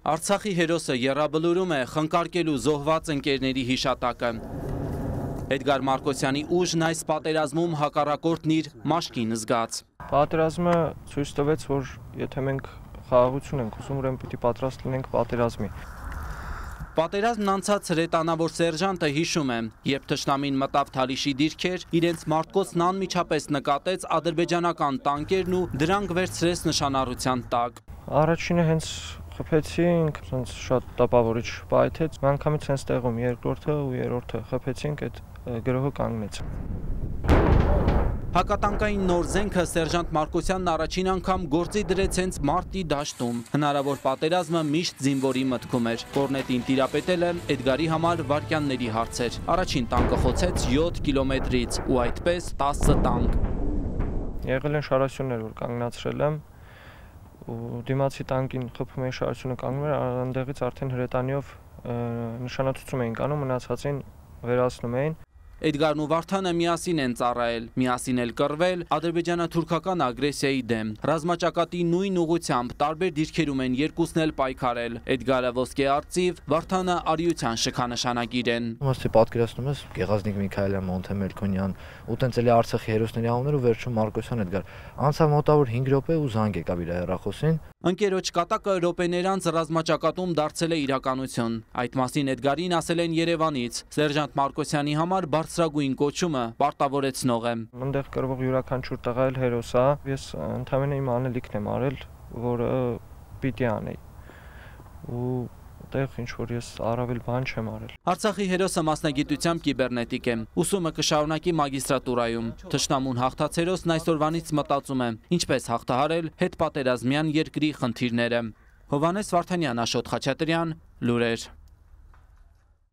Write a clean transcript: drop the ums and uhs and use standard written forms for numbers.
Արցախի հերոսը եռաբլուրում է խնկարկելու զոհված ընկերների հիշատակը։ Էդգար Մարկոսյանի ուժն այս պատերազմում հակառակորդն իր մաշկին զգաց։ Պատերազմը ցույց տվեց, որ եթե մենք խաղաղություն ենք ուզում, ուրեմն պիտի պատրաստ լինենք պատերազմի։ Պատերազմն անցած հրետանավոր սերժանտը հիշում է, երբ թշնամին մտավ Թալիշի դիրքեր, իրենց մարտկոցն անմիջապես նկատեց ադրբեջանական տանկերն ու դրանք վերցրեց նշանառության տակ։ Առաջինը հենց խփեցինք, ցենց շատ տպավորիչ պայթեց, միանգամից հենց տեղում երկրորդը ու երրորդը խփեցինք, այդ գրոհը կանգնեց։ Հակատանկային նոր զենքը սերժանտ Մարկոսյանն առաջին անգամ գործի դրեց հենց մարտի դաշտում։ Հնարավոր պատերազմը միշտ զինվորի մտքում էր։ Կորնետին տիրապետելը Էդգարի համար վայրկյանների հարց էր։ Առաջին տանկը խոցեց 7 կիլոմետրից ու այդպես 10 տանկ։ Եղել են շարասյուններ, որ կանգնացրել եմ ու դիմացի տանկին խփում էի, շարասյունը կանգնում էր, այնտեղից արդեն հրետանիով նշանացուցում էին կանում, մնացածին վերացնում էին։ Էդգարն ու Վարդանը միասին են ծառայել, միասին էլ կռվել ադրբեջանա-թուրքական ագրեսիայի դեմ։ Ռազմաճակատի նույն ուղղությամբ տարբեր դիրքերում են երկուսն էլ պայքարել։ Էդգարը ոսկե արծիվ, Վարդանը արիության շքանշանագիր են։ Ըստ պատկերացնում ես Գեղազնիկ Միքայելյան, Մոնթե Մելքոնյան, ու տենց էլի Արցախի հերոսների անուններ ու վերջում Մարկոսյան Էդգար։ Անցավ մոտավոր 5 րոպե ու զանգ եկավ իր հեռախոսին։ Ընկերոջ կատակը րոպեներ անց ռազմաճակատում դարձել է իրականություն։ Այդ մասին Էդգարին ասել են Երևանից։ Սերժանտ Մարկոսյանի համար բարձրագույն կոչումը պարտավորեցնող է։ Այնտեղ կրվող յուրաքանչյուր տղա էլ հերոս է։ Ես ընդհանրապես իմ անելիքն եմ արել, որը պիտի անեի։ Ու այդտեղ ինչ որ ես առավել բան չեմ արել։ Արցախի հերոսը մասնագիտությամբ կիբեռնետիկ է։ Ուսումը կշարունակի մագիստրատուրայում։ Թշնամուն հաղթած հերոսն այսօրվանից մտածում է, ինչպես հաղթահարել հետպատերազմյան երկրի խնդիրները։ Հովհաննես Վարդանյան, Աշոտ Խաչատրյան, Լուրեր։